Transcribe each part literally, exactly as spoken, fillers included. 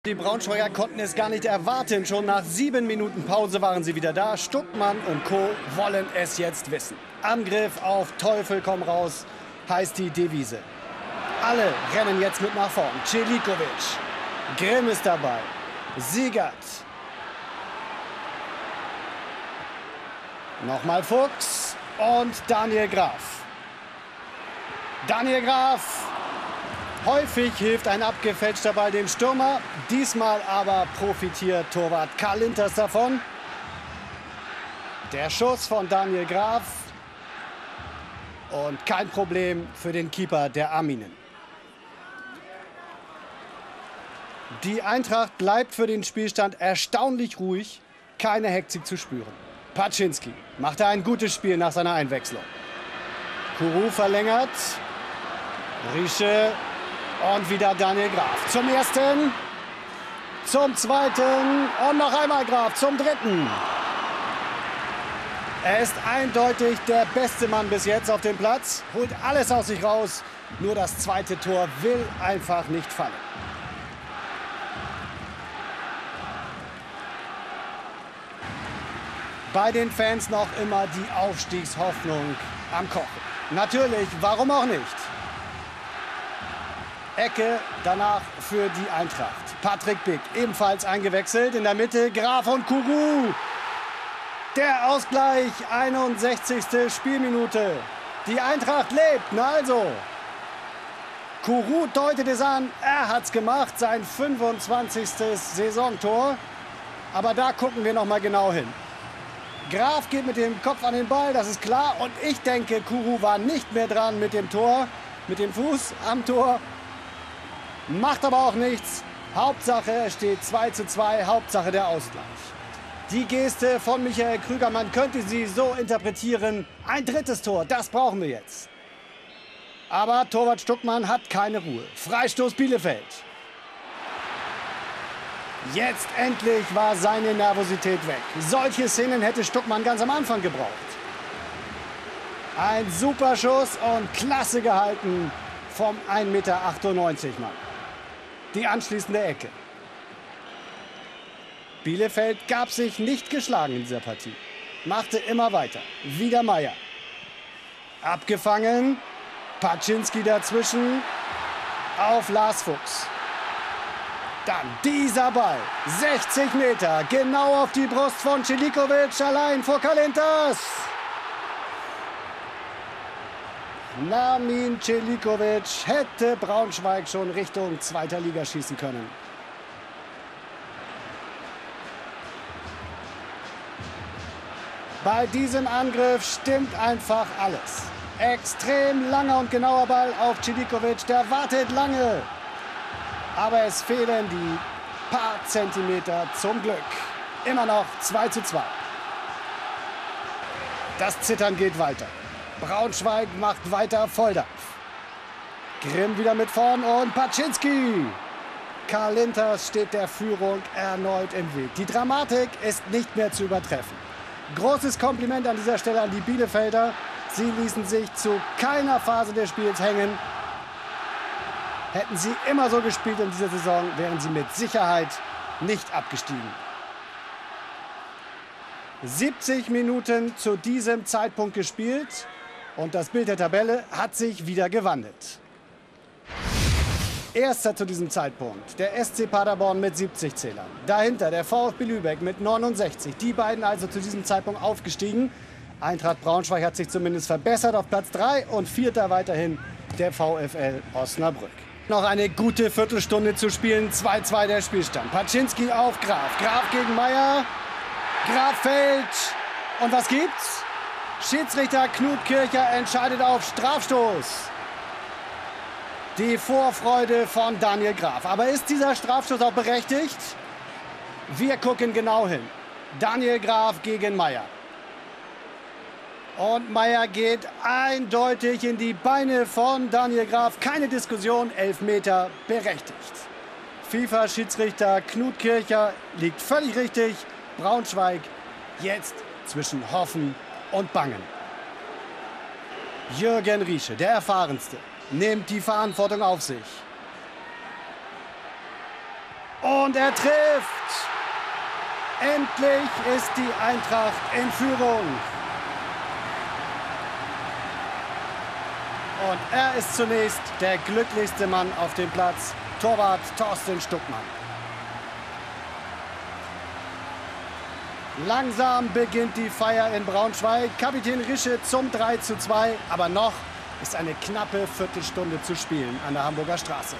Die Braunschweiger konnten es gar nicht erwarten. Schon nach sieben Minuten Pause waren sie wieder da. Stuckmann und Co. wollen es jetzt wissen. Angriff auf Teufel komm raus, heißt die Devise. Alle rennen jetzt mit nach vorn. Celikovic, Grimm ist dabei, Siegert. Nochmal Fuchs und Daniel Graf. Daniel Graf. Häufig hilft ein abgefälschter Ball dem Stürmer. Diesmal aber profitiert Torwart Karl Linters davon. Der Schuss von Daniel Graf. Und kein Problem für den Keeper der Arminen. Die Eintracht bleibt für den Spielstand erstaunlich ruhig. Keine Hektik zu spüren. Paczynski machte ein gutes Spiel nach seiner Einwechslung. Kuru verlängert. Riesche. Und wieder Daniel Graf. Zum ersten, zum zweiten und noch einmal Graf zum dritten. Er ist eindeutig der beste Mann bis jetzt auf dem Platz. Holt alles aus sich raus. Nur das zweite Tor will einfach nicht fallen. Bei den Fans noch immer die Aufstiegshoffnung am Kochen. Natürlich, warum auch nicht? Ecke danach für die Eintracht. Patrick Bick ebenfalls eingewechselt. In der Mitte Graf und Kuru. Der Ausgleich, einundsechzigste Spielminute. Die Eintracht lebt. Na also. Kuru deutet es an. Er hat's gemacht. Sein fünfundzwanzigstes Saisontor. Aber da gucken wir noch mal genau hin. Graf geht mit dem Kopf an den Ball, das ist klar. Und ich denke, Kuru war nicht mehr dran mit dem Tor. Mit dem Fuß am Tor. Macht aber auch nichts. Hauptsache, es steht zwei zu zwei. Hauptsache der Ausgleich. Die Geste von Michael Krüger, man könnte sie so interpretieren. Ein drittes Tor, das brauchen wir jetzt. Aber Torwart Stuckmann hat keine Ruhe. Freistoß Bielefeld. Jetzt endlich war seine Nervosität weg. Solche Szenen hätte Stuckmann ganz am Anfang gebraucht. Ein super Schuss und klasse gehalten vom ein Meter achtundneunzig Mann. Die anschließende Ecke. Bielefeld gab sich nicht geschlagen in dieser Partie. Machte immer weiter. Wieder Meier. Abgefangen. Paczynski dazwischen. Auf Lars Fuchs. Dann dieser Ball. sechzig Meter. Genau auf die Brust von Celikovic. Allein vor Karl Linters. Nermin Celikovic hätte Braunschweig schon Richtung zweiter Liga schießen können. Bei diesem Angriff stimmt einfach alles. Extrem langer und genauer Ball auf Celikovic, der wartet lange. Aber es fehlen die paar Zentimeter zum Glück. Immer noch zwei zu zwei. Das Zittern geht weiter. Braunschweig macht weiter Volldampf. Grimm wieder mit vorn und Paczynski. Karl Linters steht der Führung erneut im Weg. Die Dramatik ist nicht mehr zu übertreffen. Großes Kompliment an dieser Stelle an die Bielefelder. Sie ließen sich zu keiner Phase des Spiels hängen. Hätten sie immer so gespielt in dieser Saison, wären sie mit Sicherheit nicht abgestiegen. siebzig Minuten zu diesem Zeitpunkt gespielt. Und das Bild der Tabelle hat sich wieder gewandelt. Erster zu diesem Zeitpunkt der S C Paderborn mit siebzig Zählern. Dahinter der VfB Lübeck mit neunundsechzig. Die beiden also zu diesem Zeitpunkt aufgestiegen. Eintracht Braunschweig hat sich zumindest verbessert auf Platz drei und vierter weiterhin der VfL Osnabrück. Noch eine gute Viertelstunde zu spielen. zwei zu zwei der Spielstand. Paczynski auf Graf. Graf gegen Meier. Graf fällt. Und was gibt's? Schiedsrichter Knut Kircher entscheidet auf Strafstoß. Die Vorfreude von Daniel Graf. Aber ist dieser Strafstoß auch berechtigt? Wir gucken genau hin. Daniel Graf gegen Meier. Und Meier geht eindeutig in die Beine von Daniel Graf. Keine Diskussion, Elfmeter berechtigt. FIFA-Schiedsrichter Knut Kircher liegt völlig richtig. Braunschweig jetzt zwischen Hoffen und Bangen. Jürgen Riesche, der Erfahrenste, nimmt die Verantwortung auf sich. Und er trifft. Endlich ist die Eintracht in Führung. Und er ist zunächst der glücklichste Mann auf dem Platz. Torwart Thorsten Stuckmann. Langsam beginnt die Feier in Braunschweig. Kapitän Rische zum drei zu zwei. Aber noch ist eine knappe Viertelstunde zu spielen an der Hamburger Straße.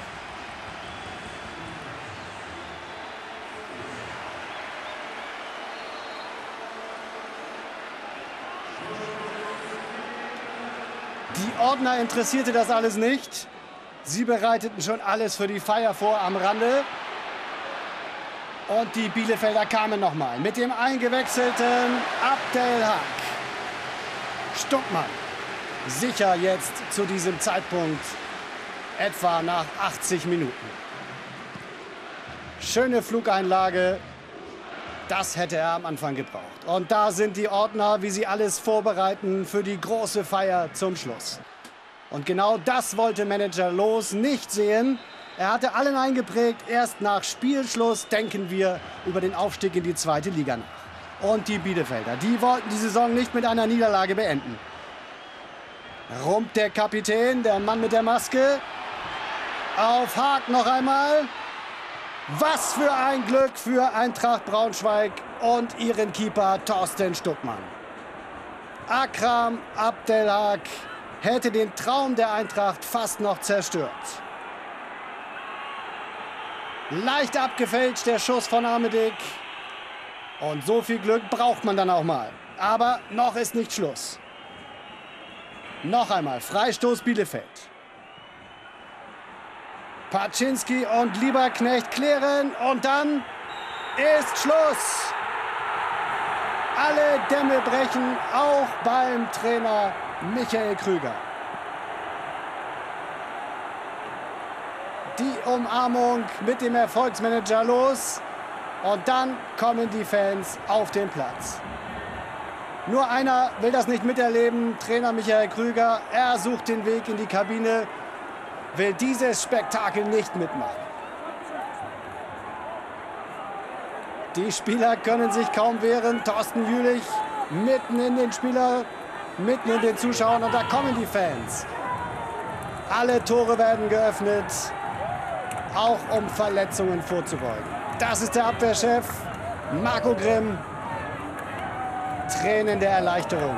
Die Ordner interessierte das alles nicht. Sie bereiteten schon alles für die Feier vor am Rande. Und die Bielefelder kamen nochmal mit dem eingewechselten Abdelhak. Stuckmann sicher jetzt zu diesem Zeitpunkt, etwa nach achtzig Minuten. Schöne Flugeinlage, das hätte er am Anfang gebraucht. Und da sind die Ordner, wie sie alles vorbereiten für die große Feier zum Schluss. Und genau das wollte Manager Loos nicht sehen. Er hatte allen eingeprägt, erst nach Spielschluss denken wir über den Aufstieg in die zweite Liga nach. Und die Bielefelder, die wollten die Saison nicht mit einer Niederlage beenden. Rumpt der Kapitän, der Mann mit der Maske. Auf Haag noch einmal. Was für ein Glück für Eintracht Braunschweig und ihren Keeper Thorsten Stuckmann. Akram Abdelhak hätte den Traum der Eintracht fast noch zerstört. Leicht abgefälscht der Schuss von Ahmedic. Und so viel Glück braucht man dann auch mal. Aber noch ist nicht Schluss. Noch einmal Freistoß Bielefeld. Paczynski und Lieberknecht klären und dann ist Schluss. Alle Dämme brechen, auch beim Trainer Michael Krüger. Die Umarmung mit dem Erfolgsmanager Loos. Und dann kommen die Fans auf den Platz. Nur einer will das nicht miterleben, Trainer Michael Krüger. Er sucht den Weg in die Kabine, will dieses Spektakel nicht mitmachen. Die Spieler können sich kaum wehren. Thorsten Jülich mitten in den Spieler, mitten in den Zuschauern. Und da kommen die Fans. Alle Tore werden geöffnet, auch um Verletzungen vorzubeugen. Das ist der Abwehrchef Marco Grimm. Tränen der Erleichterung.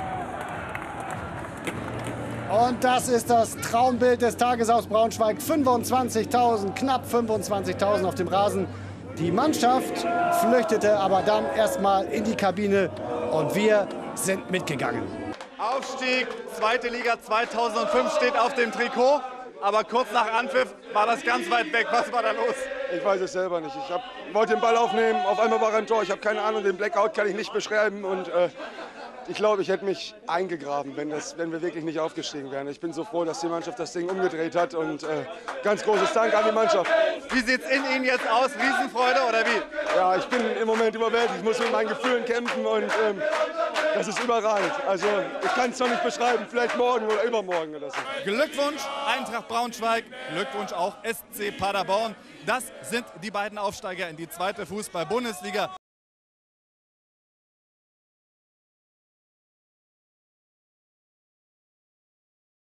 Und das ist das Traumbild des Tages aus Braunschweig. fünfundzwanzigtausend, knapp fünfundzwanzigtausend auf dem Rasen. Die Mannschaft flüchtete aber dann erstmal in die Kabine und wir sind mitgegangen. Aufstieg, zweite Liga zweitausendfünf steht auf dem Trikot. Aber kurz nach Anpfiff war das ganz weit weg. Was war da los? Ich weiß es selber nicht. Ich hab, wollte den Ball aufnehmen, auf einmal war er im Tor. Ich habe keine Ahnung, den Blackout kann ich nicht beschreiben. Und äh, ich glaube, ich hätte mich eingegraben, wenn, das, wenn wir wirklich nicht aufgestiegen wären. Ich bin so froh, dass die Mannschaft das Ding umgedreht hat. Und äh, ganz großes Dank an die Mannschaft. Wie sieht es in Ihnen jetzt aus? Riesenfreude oder wie? Ja, ich bin im Moment überwältigt. Ich muss mit meinen Gefühlen kämpfen und ähm, das ist überragend. Also ich kann es noch nicht beschreiben. Vielleicht morgen oder übermorgen oder so. Glückwunsch Eintracht Braunschweig, Glückwunsch auch S C Paderborn. Das sind die beiden Aufsteiger in die zweite Fußball-Bundesliga.